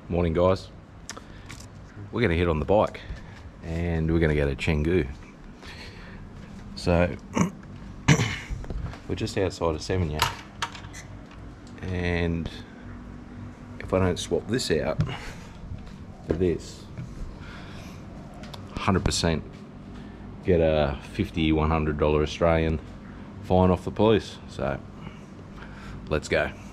Morning, guys. We're going to hit on the bike and we're going to go to Chengdu. So we're just outside of Seminyak, and if I don't swap this out for this, 100% get a $50-$100 Australian fine off the police. So let's go.